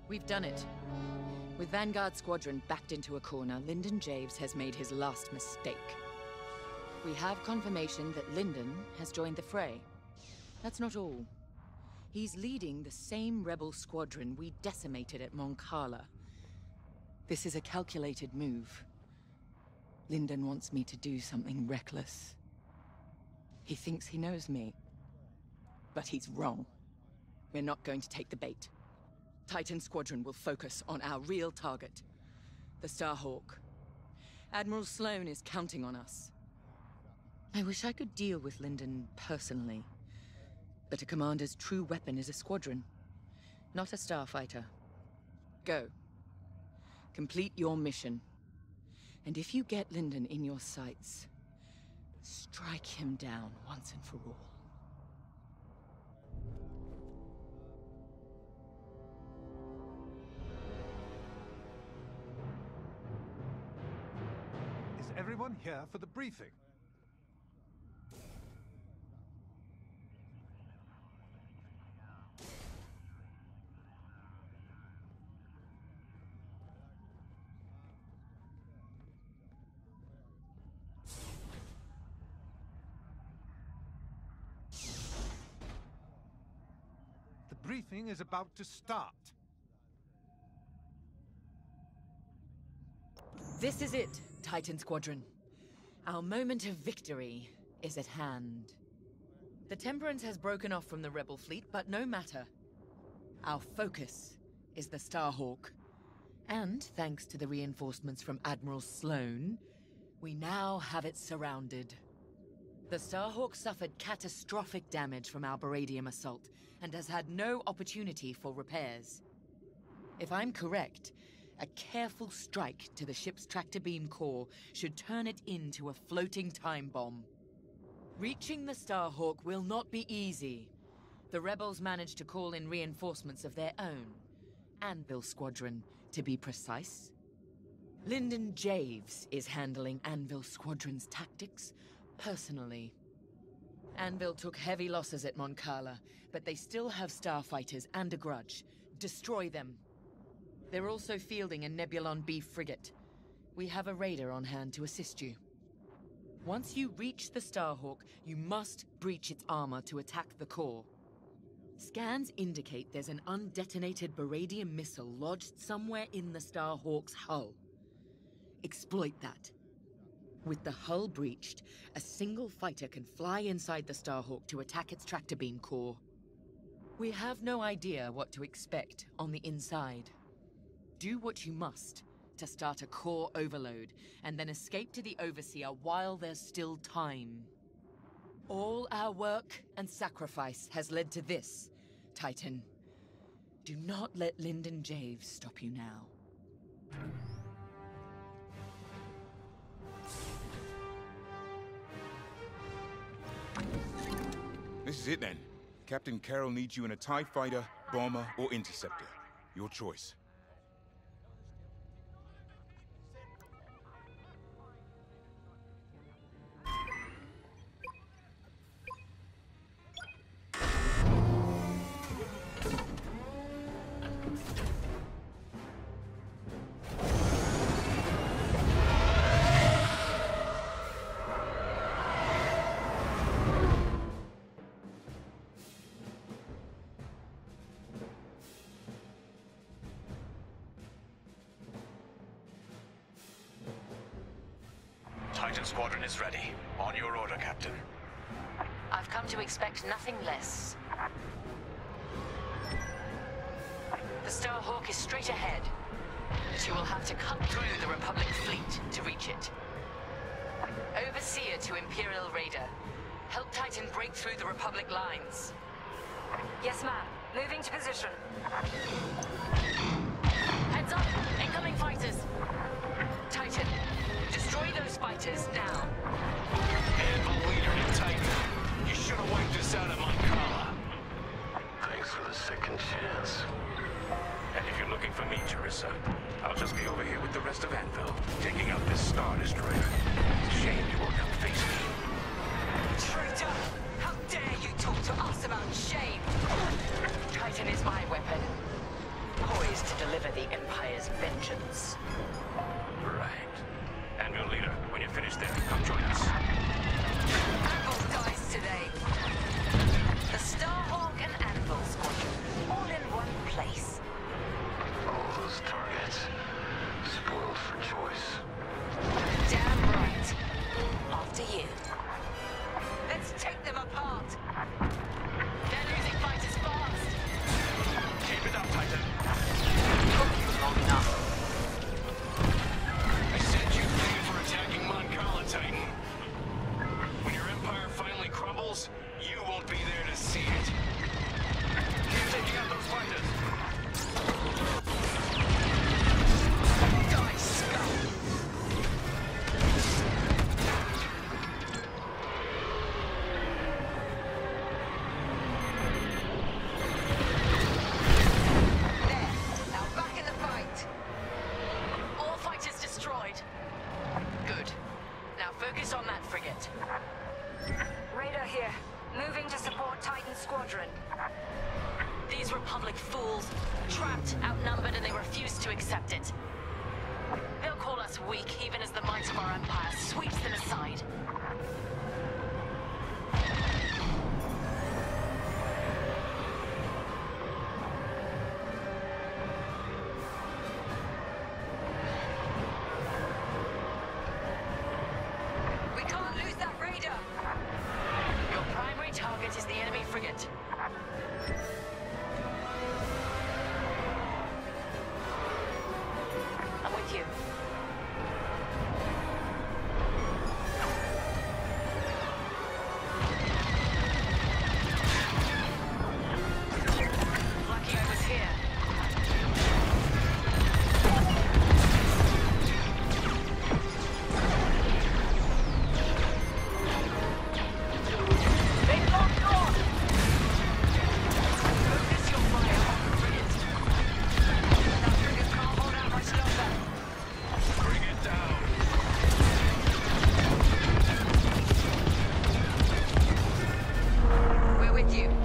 We've done it. With Vanguard Squadron backed into a corner, Lyndon Javes has made his last mistake. We have confirmation that Lyndon has joined the fray. That's not all. He's leading the same rebel squadron we decimated at Mon Cala. This is a calculated move. Lyndon wants me to do something reckless. He thinks he knows me. But he's wrong. We're not going to take the bait. Titan Squadron will focus on our real target, the Starhawk. Admiral Sloane is counting on us. I wish I could deal with Lyndon personally. But a commander's true weapon is a squadron, not a starfighter. Go. Complete your mission. And if you get Lyndon in your sights, strike him down once and for all. Is everyone here for the briefing? The briefing is about to start. This is it, Titan Squadron. Our moment of victory is at hand. The Temperance has broken off from the Rebel fleet, but no matter. Our focus is the Starhawk. And thanks to the reinforcements from Admiral Sloane, we now have it surrounded. The Starhawk suffered catastrophic damage from our Baradium assault, and has had no opportunity for repairs. If I'm correct, a careful strike to the ship's tractor beam core should turn it into a floating time bomb. Reaching the Starhawk will not be easy. The rebels managed to call in reinforcements of their own. Anvil Squadron, to be precise. Lyndon Javes is handling Anvil Squadron's tactics personally. Anvil took heavy losses at Mon Cala, but they still have starfighters and a grudge. Destroy them. They're also fielding a Nebulon B frigate. We have a raider on hand to assist you. Once you reach the Starhawk, you must breach its armor to attack the core. Scans indicate there's an undetonated Baradium missile lodged somewhere in the Starhawk's hull. Exploit that. With the hull breached, a single fighter can fly inside the Starhawk to attack its tractor beam core. We have no idea what to expect on the inside. Do what you must to start a core overload, and then escape to the Overseer while there's still time. All our work and sacrifice has led to this, Titan. Do not let Lyndon Javes stop you now. This is it then. Captain Carroll needs you in a TIE fighter, bomber, or interceptor. Your choice. Titan Squadron is ready. On your order, Captain. I've come to expect nothing less. The Starhawk is straight ahead, but you will have to cut through the Republic fleet to reach it. Overseer to Imperial Raider. Help Titan break through the Republic lines. Yes, ma'am. Moving to position. Heads up! Incoming fighters! Titan, destroy those fighters now. Anvil leader in Titan. You should have wiped us out at Mon Cala. Thanks for the second chance. And if you're looking for me, Jerissa, I'll just be over here with the rest of Anvil, taking out this Star Destroyer. It's a shame you won't come face me. Traitor! How dare you talk to us about shame? Titan is my weapon. poised to deliver the Empire's vengeance. Right. Anvil leader, when you're finished there, come join us. Anvil dies today. The Starhawk and Anvil Squadron, all in one place. All those targets, spoiled for choice. Damn right. After you. Let's take them apart. They're losing fighters fast. Keep it up, Titan. Took you long enough. I sent you thinking for attacking Mon Cala, Titan. When your empire finally crumbles, you won't be there to see it. Keep taking out those fighters. Die, scum! There. Now back in the fight. All fighters destroyed. Good. Now focus on that frigate. Radar here. Moving to support Titan Squadron. These Republic fools. Trapped, outnumbered, and they refuse to accept it. They'll call us weak, even as the might of our Empire sweeps them aside. We can't lose that radar. Your primary target is the enemy frigate. I'm with you. Lucky I was here. Big long door! Focus your fire on the frigate. That frigate can't hold out much longer. Bring it down. We're with you.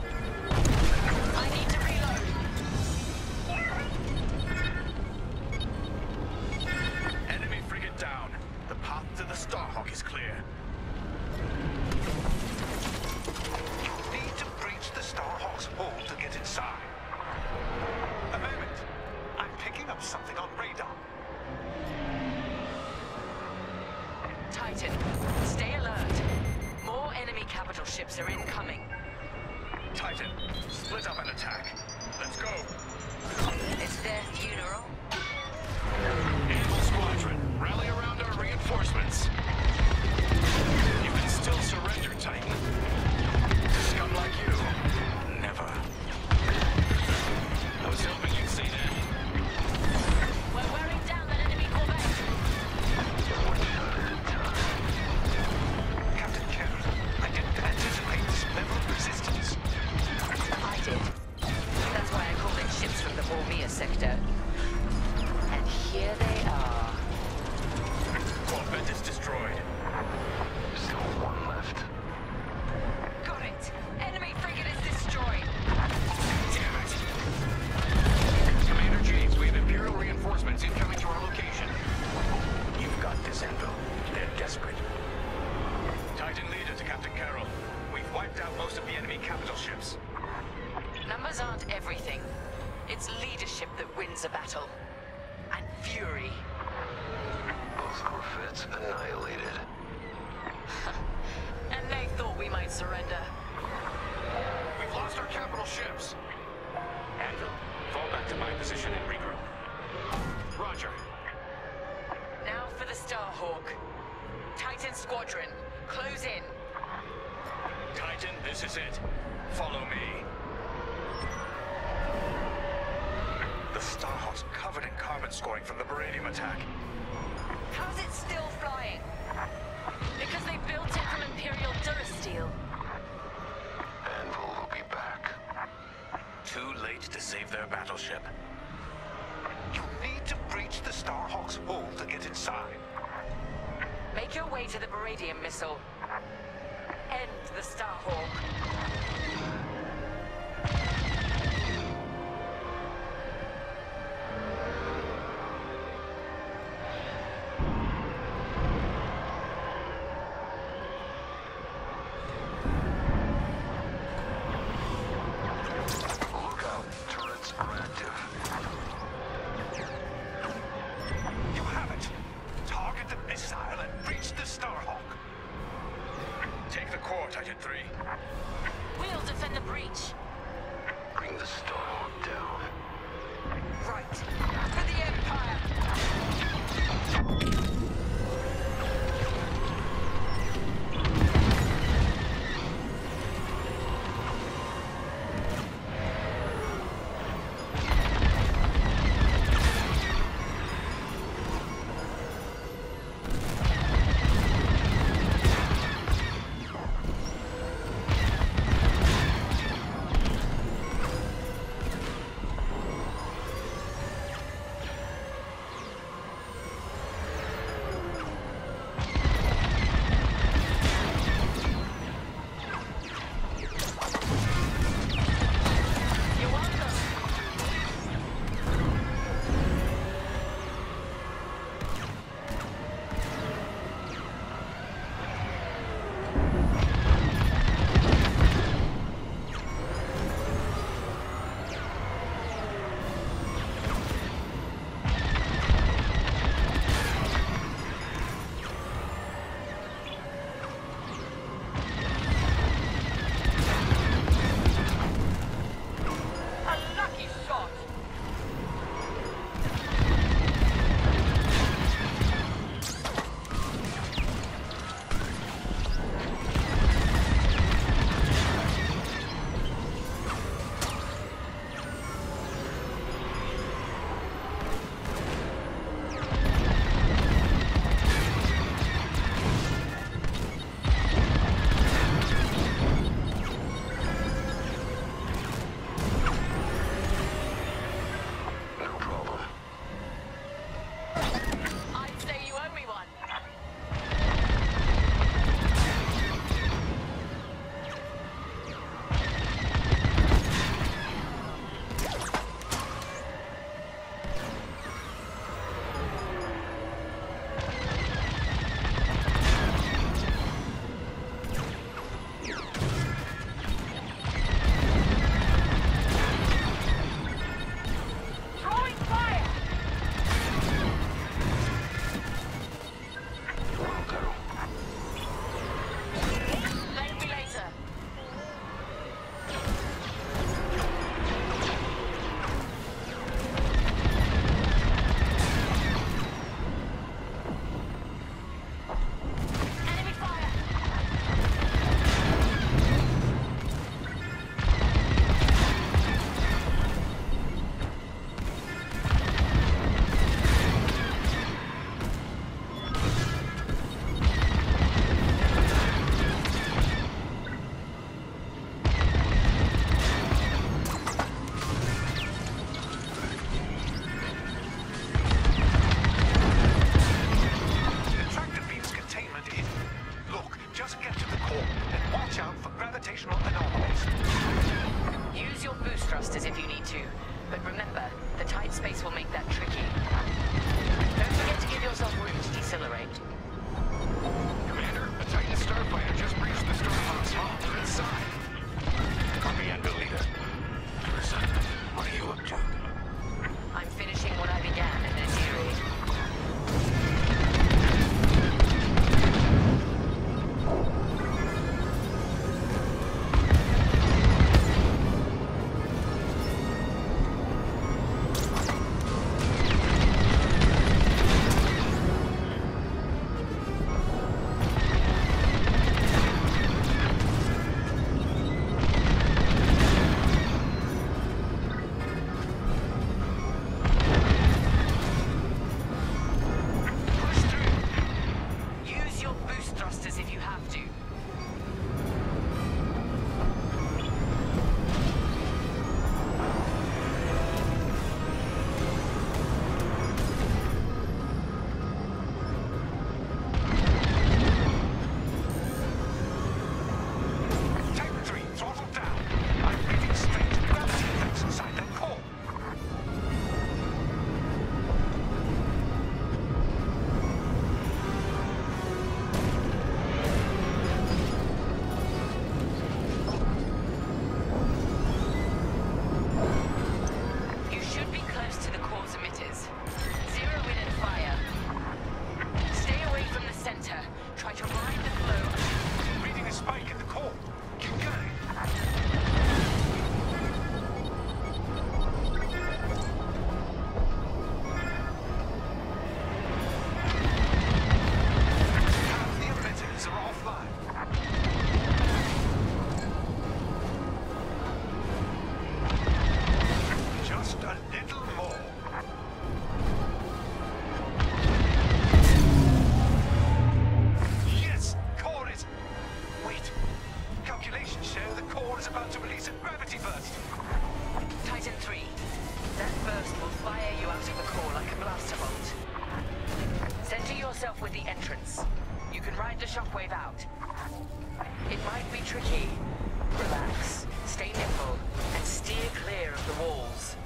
I need to reload. Enemy frigate down. The path to the Starhawk is clear. You need to breach the Starhawk's hull to get inside. A moment. I'm picking up something on radar. Titan, stay alert. More enemy capital ships are incoming. Titan, split up and attack. Let's go. It's their funeral. Anvil Squadron, rally around our reinforcements. You can still surrender, Titan. Scum like you, never. I was hoping you'd say that. We're wearing down that enemy corvette. Captain Carroll, I didn't anticipate this level of resistance. I did. That's why I called in ships from the Bormir sector. And here they are. Corvette is destroyed. Still one left. Got it. Enemy frigate is destroyed. Damn it. Commander James, we have Imperial reinforcements incoming to our location. You've got this, Anvil. They're desperate. Titan leader to Captain Carroll. We've wiped out most of the enemy capital ships. Numbers aren't everything. It's leadership that wins a battle. And fury. Both corvettes annihilated. And they thought we might surrender. We've lost our capital ships. Anvil, fall back to my position and regroup. Roger. Now for the Starhawk. Titan Squadron, close in. Titan, this is it. Follow me. The Starhawk's covered in carbon scoring from the Baradium attack. How's it still flying? Because they built it from Imperial Durasteel. Anvil will be back. Too late to save their battleship. You need to breach the Starhawk's hull to get inside. Make your way to the Baradium missile. End the Starhawk. I'm active. You have it. Target the missile and reach the Starhawk. Take the core, Titan 3. We'll defend the breach. Bring the Starhawk down. Right. For the Empire. fire you out of the core like a blaster bolt. Center yourself with the entrance. You can ride the shockwave out. It might be tricky. Relax, stay nimble, and steer clear of the walls.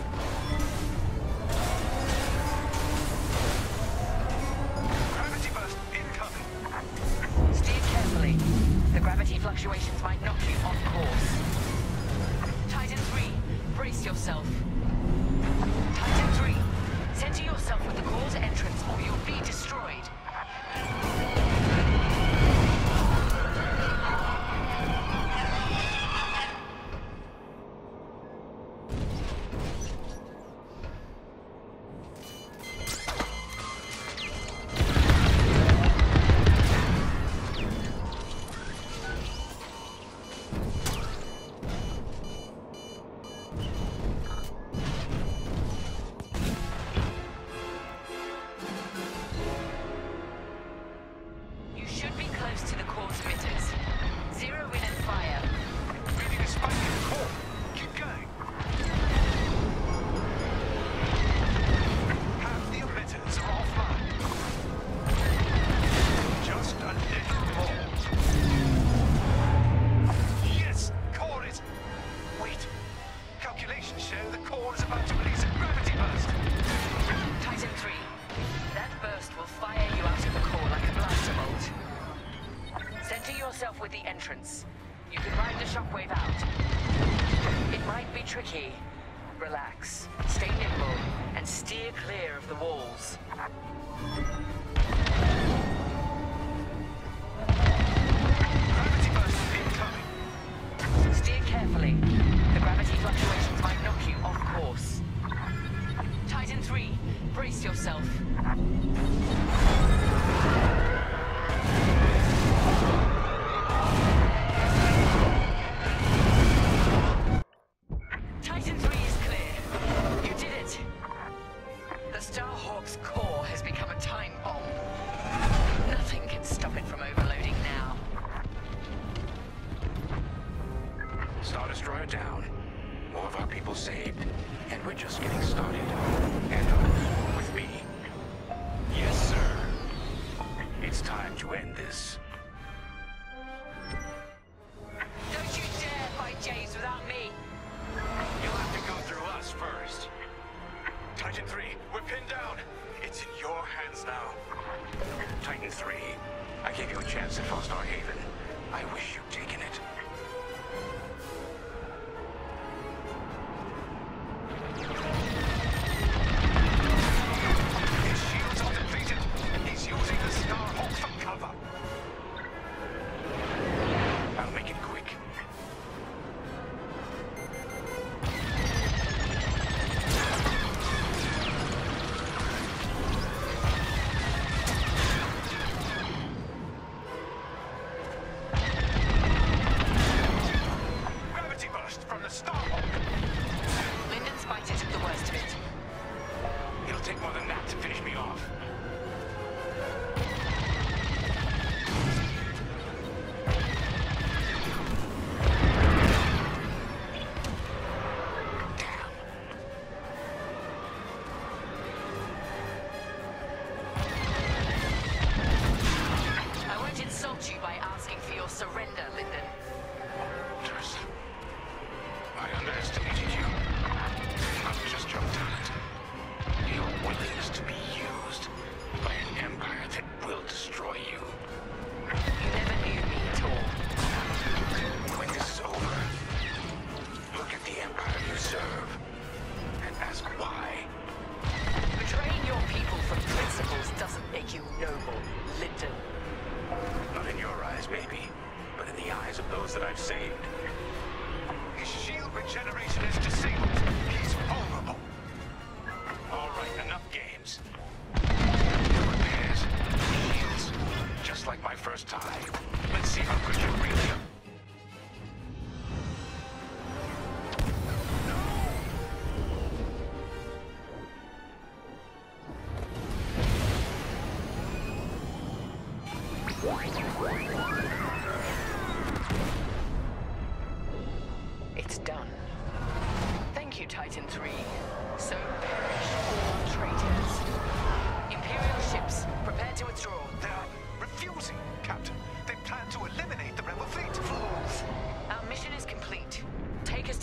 Gravity burst incoming. Steer carefully. The gravity fluctuations might knock you off course. Titan 3, brace yourself. Titan 3, center yourself with the core's entrance or you'll be destroyed. With the entrance. You can ride the shockwave out. It might be tricky. Relax, stay nimble, and steer clear of the walls. Gravity burst incoming. Steer carefully. The gravity fluctuations might knock you off course. Titan 3, brace yourself. Titan 3 is clear. You did it. The Starhawk's core has become a time bomb. Nothing can stop it from overloading now. Star Destroyer down. More of our people saved. And we're just getting started. And with me. Yes, sir. It's time to end this. Don't you dare fight James without me. You'll have to go through us first. Titan 3, we're pinned down. It's in your hands now. Titan 3, I gave you a chance at Fostar Haven. I wish you'd taken it. His shields are depleted. He's using the Starhawk for cover. I'll make it quick. Gravity burst from the Starhawk. Lyndon Spicer took the worst of it. It'll take more than that to finish me off. I won't insult you by asking for your surrender, Lyndon. Teresa, I underestimated you. Not just your talent. Your willingness to be used by an empire that will destroy you. You never knew me at all. When this is over, look at the empire you serve and ask why. Betraying your people for principles doesn't make you noble, Lyndon. Not in your eyes, maybe, but in the eyes of those that I've saved. His shield regeneration is disabled. He's vulnerable. All right, enough games. Repairs, shields, just like my first time. Let's see how good you really are. It's done. Thank you, Titan 3. So very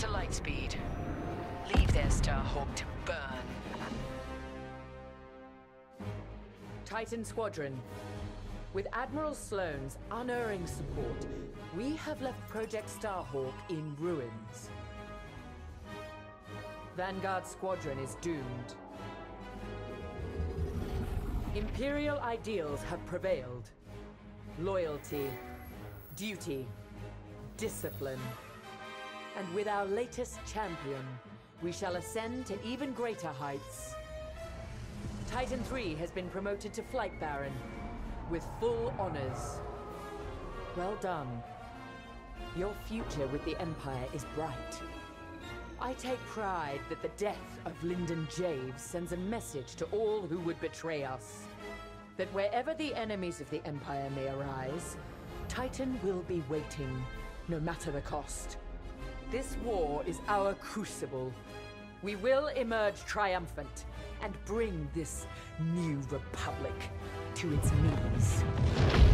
to Lightspeed. Leave their Starhawk to burn. Titan Squadron. With Admiral Sloane's unerring support, we have left Project Starhawk in ruins. Vanguard Squadron is doomed. Imperial ideals have prevailed. Loyalty, duty, discipline. And with our latest champion, we shall ascend to even greater heights. Titan III has been promoted to Flight Baron, with full honors. Well done. Your future with the Empire is bright. I take pride that the death of Lyndon Javes sends a message to all who would betray us. That wherever the enemies of the Empire may arise, Titan will be waiting, no matter the cost. This war is our crucible. We will emerge triumphant and bring this new republic to its knees.